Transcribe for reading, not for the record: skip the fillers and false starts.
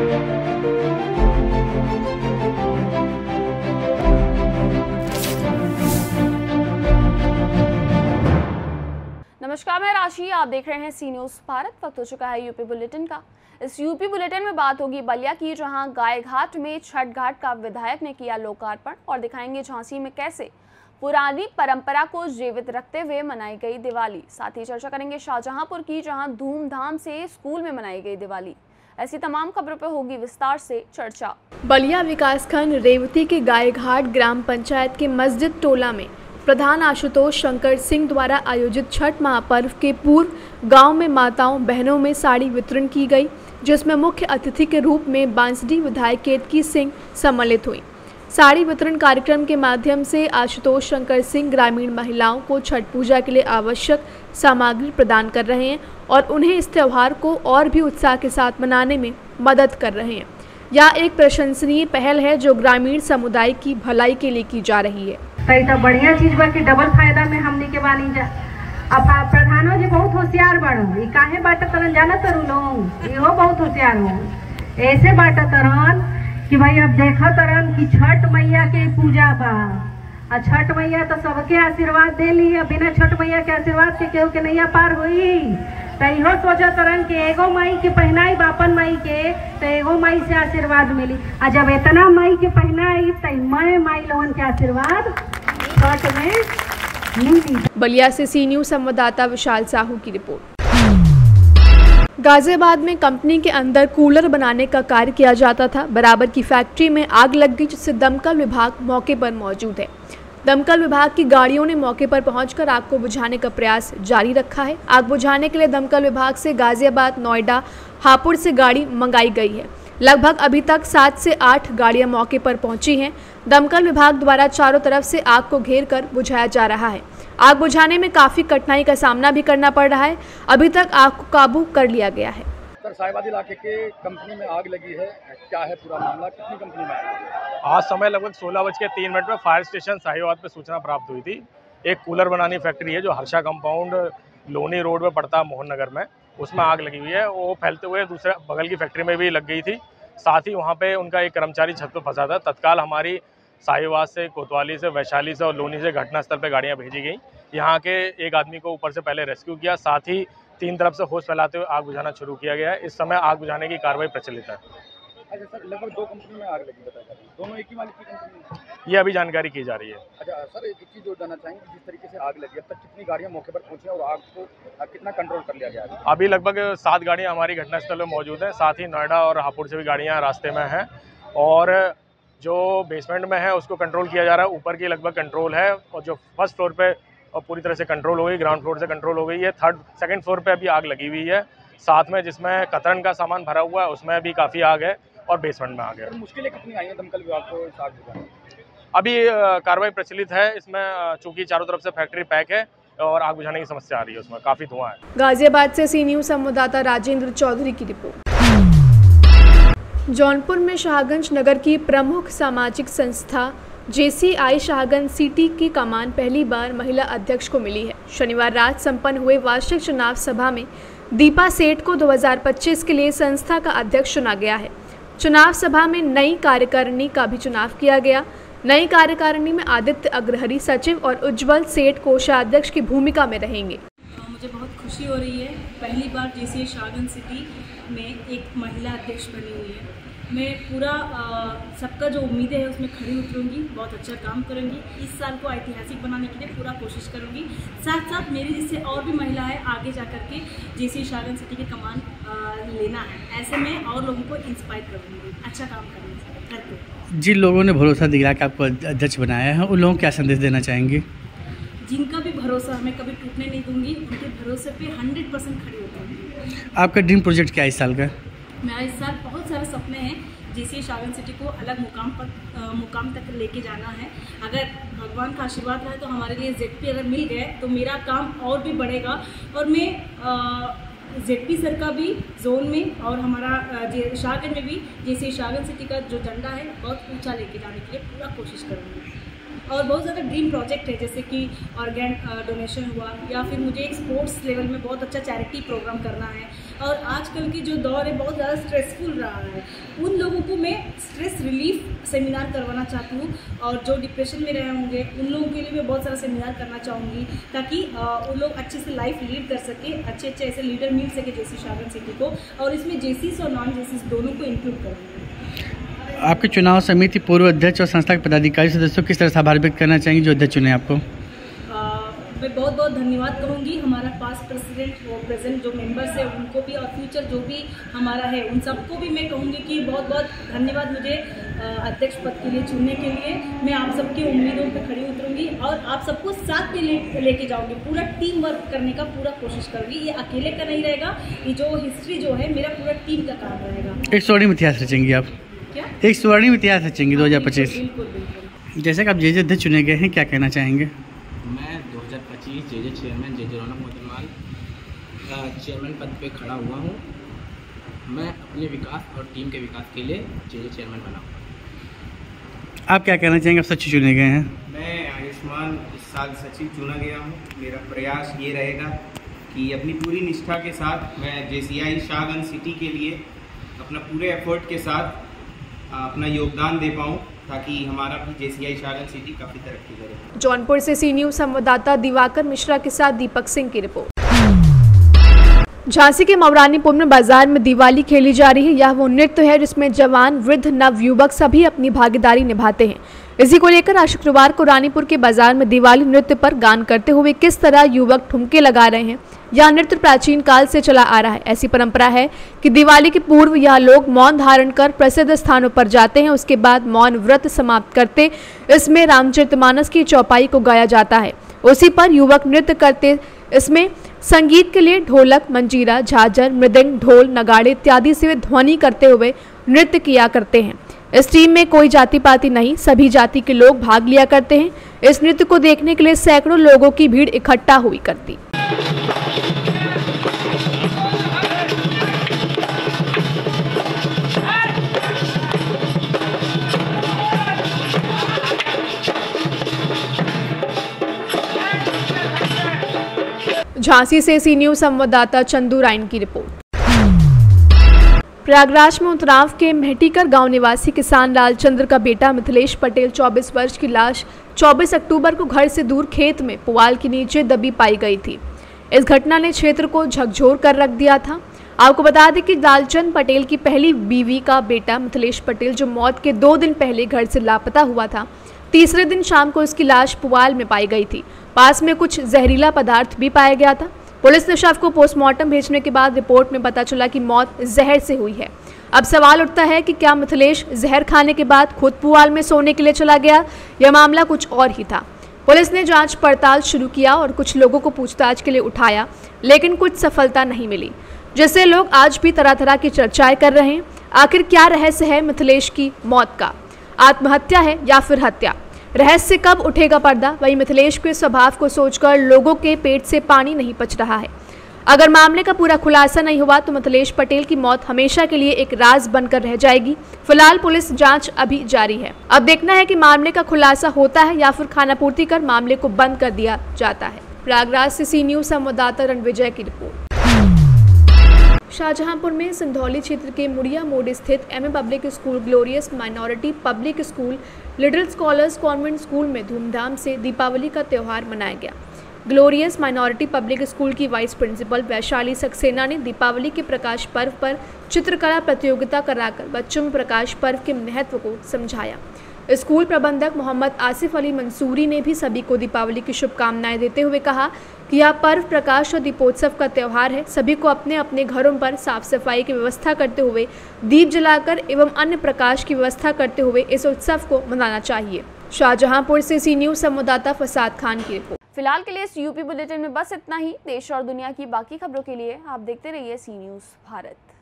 नमस्कार, मैं राशि, आप देख रहे हैं सी न्यूज़ भारत। वक्त हो चुका है यूपी बुलेटिन का। इस यूपी बुलेटिन में बात होगी बलिया की, जहां गाय घाट में छठ घाट का विधायक ने किया लोकार्पण, और दिखाएंगे झांसी में कैसे पुरानी परंपरा को जीवित रखते हुए मनाई गई दिवाली। साथ ही चर्चा करेंगे शाहजहांपुर की, जहां धूमधाम से स्कूल में मनाई गई दिवाली। ऐसी तमाम खबरों पर होगी विस्तार से चर्चा। बलिया विकासखंड रेवती के गाय घाट ग्राम पंचायत के मस्जिद टोला में प्रधान आशुतोष शंकर सिंह द्वारा आयोजित छठ महापर्व के पूर्व गांव में माताओं बहनों में साड़ी वितरण की गई, जिसमें मुख्य अतिथि के रूप में बांसडी विधायक केतकी सिंह सम्मिलित हुई। साड़ी वितरण कार्यक्रम के माध्यम से आशुतोष शंकर सिंह ग्रामीण महिलाओं को छठ पूजा के लिए आवश्यक सामग्री प्रदान कर रहे हैं और उन्हें इस त्यौहार को और भी उत्साह के साथ मनाने में मदद कर रहे हैं। यह एक प्रशंसनीय पहल है जो ग्रामीण समुदाय की भलाई के लिए की जा रही है। तो बढ़िया चीज बा कि डबल फायदा में हमने के बानी जा। अब प्रधानो जी बहुत होशियार बड़ो, काहे बाटा तरन जाना तरु लोग, इहो बहुत होशियार हो। ऐसे बाटा तरन कि भाई अब देखा तरन कि छठ मैया के पूजा बा, और छठ मैया तो सबके आशीर्वाद देली, बिना छठ मैया के आशीर्वाद के केहू के नैया पार होई। तो इहो सोचा तरन कि एगो माई के पहनाई बापन माई के, तो एगो माई से आशीर्वाद मिली, और जब इतना माई के पहनाई तो मैं माई लोगन के आशीर्वाद छठ में मिली। बलिया से सी न्यूज़ संवाददाता विशाल साहू की रिपोर्ट। गाजियाबाद में कंपनी के अंदर कूलर बनाने का कार्य किया जाता था। बराबर की फैक्ट्री में आग लग गई, जिससे दमकल विभाग मौके पर मौजूद है। दमकल विभाग की गाड़ियों ने मौके पर पहुंचकर आग को बुझाने का प्रयास जारी रखा है। आग बुझाने के लिए दमकल विभाग से गाजियाबाद, नोएडा, हापुड़ से गाड़ी मंगाई गई है। लगभग अभी तक 7 से 8 गाड़ियां मौके पर पहुंची हैं। दमकल विभाग द्वारा चारों तरफ से आग को घेर कर बुझाया जा रहा है। आग बुझाने में काफी कठिनाई का सामना भी करना पड़ रहा है। अभी तक आग को काबू कर लिया गया है। सर, साहिबाद इलाके के कंपनी में आग लगी है, क्या है पूरा मामला, कितनी कंपनी में आग? आज समय लगभग 16:03 में फायर स्टेशन साहिबाद पे सूचना प्राप्त हुई थी। एक कूलर बनानी फैक्ट्री है जो हर्षा कंपाउंड लोनी रोड में पड़ता है मोहन नगर में, उसमें आग लगी हुई है। वो फैलते हुए दूसरे बगल की फैक्ट्री में भी लग गई थी। साथ ही वहाँ पे उनका एक कर्मचारी छत पर फंसा था। तत्काल हमारी साहिवाद से, कोतवाली से, वैशाली से और लोनी से घटनास्थल पर गाड़ियाँ भेजी गई। यहाँ के एक आदमी को ऊपर से पहले रेस्क्यू किया, साथ ही 3 तरफ से होश फैलाते हुए आग बुझाना शुरू किया गया है। इस समय आग बुझाने की कार्रवाई प्रचलित है। अच्छा सर, लगभग 2 कंपनी में आग लगी बताया, दोनों एक ही मालिक की कंपनी में? ये अभी जानकारी की जा रही है। अच्छा सर, एक चीज़ जो जानना चाहेंगे, जिस तरीके से आग लगी, अब तक कितनी गाड़ियाँ मौके पर पहुँची और आग को कितना कंट्रोल कर लिया गया है? अभी लगभग 7 गाड़ियाँ हमारी घटनास्थल में मौजूद हैं। साथ ही नोएडा और हापुड़ से भी गाड़ियाँ रास्ते में हैं, और जो बेसमेंट में है उसको कंट्रोल किया जा रहा है। ऊपर की लगभग कंट्रोल है, और जो फर्स्ट फ्लोर पे और पूरी तरह से कंट्रोल हो गई, ग्राउंड फ्लोर से कंट्रोल हो गई है। सेकंड फ्लोर पे अभी आग लगी हुई है। साथ में जिसमें कतरन का सामान भरा हुआ है उसमें भी काफ़ी आग है, और बेसमेंट में आग है। मुश्किलें कितनी आई हैं दमकल विभाग को आग बुझाने? अभी कार्रवाई प्रचलित है। इसमें चूंकि चारों तरफ से फैक्ट्री पैक है और आग बुझाने की समस्या आ रही है, उसमें काफ़ी धुआं है। गाजियाबाद से सी न्यूज़ संवाददाता राजेंद्र चौधरी की रिपोर्ट। जौनपुर में शाहगंज नगर की प्रमुख सामाजिक संस्था JCI शाहगंज सिटी की कमान पहली बार महिला अध्यक्ष को मिली है। शनिवार रात संपन्न हुए वार्षिक चुनाव सभा में दीपा सेठ को 2025 के लिए संस्था का अध्यक्ष चुना गया है। चुनाव सभा में नई कार्यकारिणी का भी चुनाव किया गया। नई कार्यकारिणी में आदित्य अग्रहरी सचिव और उज्जवल सेठ कोषाध्यक्ष की भूमिका में रहेंगे। मुझे बहुत खुशी हो रही है, पहली बार JCI शाहगंज सिटी में एक महिला अध्यक्ष बनी हुई है। मैं पूरा सबका जो उम्मीदें है उसमें खड़ी उतरूँगी, बहुत अच्छा काम करूँगी। इस साल को ऐतिहासिक बनाने के लिए पूरा कोशिश करूँगी। साथ साथ मेरी जिससे और भी महिलाएं आगे जा कर के JCI शाहगंज सिटी की कमान लेना है, ऐसे में और लोगों को इंस्पायर करूँगी अच्छा काम करने। जिन लोगों ने भरोसा दिला के आपको अध्यक्ष बनाया है, उन लोगों को क्या संदेश देना चाहेंगे? जिनका भी भरोसा हमें कभी टूटने नहीं दूंगी, उनके भरोसे पे 100% खड़ी होती हूँ। आपका ड्रीम प्रोजेक्ट क्या है इस साल का? मेरा इस साल बहुत सारे सपने हैं। JCI शाहगंज सिटी को अलग मुकाम तक लेके जाना है। अगर भगवान का आशीर्वाद रहे तो हमारे लिए ZP अगर मिल गए तो मेरा काम और भी बढ़ेगा, और मैं ZP सर का भी जोन में और हमारा शाहगंज में भी JCI शाहगंज सिटी का जो झंडा है बहुत ऊंचा लेके जाने के लिए पूरा कोशिश करूँगी। और बहुत ज़्यादा ड्रीम प्रोजेक्ट है, जैसे कि ऑर्गेन डोनेशन हुआ, या फिर मुझे एक स्पोर्ट्स लेवल में बहुत अच्छा चैरिटी प्रोग्राम करना है। और आजकल की जो दौर है बहुत ज़्यादा स्ट्रेसफुल रहा है, उन लोगों को मैं स्ट्रेस रिलीफ सेमिनार करवाना चाहती हूँ, और जो डिप्रेशन में रहे होंगे उन लोगों के लिए मैं बहुत सारा सेमिनार करना चाहूँगी, ताकि वो लोग अच्छे से लाइफ लीड कर सके, अच्छे ऐसे लीडर मिल सके जेसी शागन सिटी को, और इसमें जेसीस और नॉन जेसीस दोनों को इंक्लूड करूँगी। आपके चुनाव समिति पूर्व अध्यक्ष और संस्था के पदाधिकारी सदस्यों किस तरह से आभार व्यक्त करना चाहेंगे जो अध्यक्ष चुने आपको? मैं बहुत बहुत धन्यवाद कहूँगी हमारा पास्ट प्रेसिडेंट और प्रेजेंट जो मेंबर्स है उनको भी, और फ्यूचर जो भी हमारा है उन सबको भी मैं कहूँगी कि बहुत बहुत धन्यवाद मुझे अध्यक्ष पद के लिए चुनने के लिए। मैं आप सबकी उम्मीदों पर खड़ी उतरूँगी और आप सबको साथ में लेके जाऊँगी, पूरा टीम वर्क करने का पूरा कोशिश करूँगी। ये अकेले का नहीं रहेगा, ये जो हिस्ट्री जो है मेरा पूरा टीम का काम रहेगा। एक स्वर्णिम इतिहास रचेंगे आप? क्या? एक स्वर्णिम इतिहास रचेंगे 2025। बिल्कुल बिल्कुल। जैसे कि आप जेजे अध्यक्ष चुने गए हैं, क्या कहना चाहेंगे? मैं 2025 JJ chairman JJ Raunak Motilal chairman पद पे खड़ा हुआ हूँ। मैं अपने विकास और टीम के विकास के लिए जेजे चेयरमैन बना हूँ। आप क्या कहना चाहेंगे? आप सचिव चुने गए हैं। मैं आयुष्मान इस साल सचिव चुना गया हूँ। मेरा प्रयास ये रहेगा कि अपनी पूरी निष्ठा के साथ मैं जेसीआई शाहगंज सिटी के लिए अपना पूरे एफर्ट के साथ अपना योगदान दे पाऊँ, ताकि हमारा भी जेसीआई शाहगंज सिटी काफ़ी तरक्की करे। जौनपुर से सी न्यूज़ संवाददाता दिवाकर मिश्रा के साथ दीपक सिंह की रिपोर्ट। झांसी के मवरानीपुर में बाजार में दिवाली खेली जा रही है। यह वो नृत्य है जिसमें जवान, वृद्ध, नव युवक सभी अपनी भागीदारी निभाते हैं। इसी को लेकर आज शुक्रवार को रानीपुर के बाजार में दिवाली नृत्य पर गान करते हुए किस तरह युवक ठुमके लगा रहे हैं। यह नृत्य प्राचीन काल से चला आ रहा है। ऐसी परंपरा है कि दिवाली के पूर्व यह लोग मौन धारण कर प्रसिद्ध स्थानों पर जाते हैं। उसके बाद मौन व्रत समाप्त करते इसमें रामचरितमानस की चौपाई को गाया जाता है। उसी पर युवक नृत्य करते। इसमें संगीत के लिए ढोलक, मंजीरा, झांझर, मृदंग, ढोल, नगाड़े इत्यादि से ध्वनि करते हुए नृत्य किया करते हैं। इस टीम में कोई जाति पाति नहीं, सभी जाति के लोग भाग लिया करते हैं। इस नृत्य को देखने के लिए सैकड़ों लोगों की भीड़ इकट्ठा हुई करती। झांसी से सी न्यूज़ संवाददाता चंदू राइन की रिपोर्ट। प्रयागराज में उतराव के मेहटीकर गांव निवासी किसान लालचंद्र का बेटा मिथिलेश पटेल 24 वर्ष की लाश 24 अक्टूबर को घर से दूर खेत में पुआल के नीचे दबी पाई गई थी। इस घटना ने क्षेत्र को झकझोर कर रख दिया था। आपको बता दें कि लालचंद पटेल की पहली बीवी का बेटा मिथिलेश पटेल जो मौत के 2 दिन पहले घर से लापता हुआ था, तीसरे दिन शाम को उसकी लाश पुआल में पाई गई थी। पास में कुछ जहरीला पदार्थ भी पाया गया था। पुलिस ने शव को पोस्टमार्टम भेजने के बाद रिपोर्ट में पता चला कि मौत जहर से हुई है। अब सवाल उठता है कि क्या मिथिलेश जहर खाने के बाद खुद पुआल में सोने के लिए चला गया या मामला कुछ और ही था। पुलिस ने जांच पड़ताल शुरू किया और कुछ लोगों को पूछताछ के लिए उठाया, लेकिन कुछ सफलता नहीं मिली, जिससे लोग आज भी तरह तरह की चर्चाएं कर रहे हैं। आखिर क्या रहस्य है मिथिलेश की मौत का? आत्महत्या है या फिर हत्या? रहस्य कब उठेगा पर्दा? वही मिथिलेश के स्वभाव को सोचकर लोगों के पेट से पानी नहीं पच रहा है। अगर मामले का पूरा खुलासा नहीं हुआ तो मिथिलेश पटेल की मौत हमेशा के लिए एक राज बनकर रह जाएगी। फिलहाल पुलिस जांच अभी जारी है। अब देखना है कि मामले का खुलासा होता है या फिर खानापूर्ति कर मामले को बंद कर दिया जाता है। प्रयागराज से सी न्यूज़ संवाददाता रणविजय की रिपोर्ट। शाहजहांपुर में सिंधौली क्षेत्र के मुड़िया मोड़ स्थित MA public school, glorious minority public school, little scholars convent school में धूमधाम से दीपावली का त्यौहार मनाया गया। ग्लोरियस माइनॉरिटी पब्लिक स्कूल की वाइस प्रिंसिपल वैशाली सक्सेना ने दीपावली के प्रकाश पर्व पर चित्रकला प्रतियोगिता कराकर बच्चों में प्रकाश पर्व के महत्व को समझाया। स्कूल प्रबंधक मोहम्मद आसिफ अली मंसूरी ने भी सभी को दीपावली की शुभकामनाएं देते हुए कहा कि यह पर्व प्रकाश और दीपोत्सव का त्यौहार है। सभी को अपने अपने घरों पर साफ सफाई की व्यवस्था करते हुए, दीप जलाकर एवं अन्य प्रकाश की व्यवस्था करते हुए इस उत्सव को मनाना चाहिए। शाहजहांपुर से सी न्यूज़ संवाददाता फसाद खान की रिपोर्ट। फिलहाल के लिए इस यूपी बुलेटिन में बस इतना ही। देश और दुनिया की बाकी खबरों के लिए आप देखते रहिए सी न्यूज़ भारत।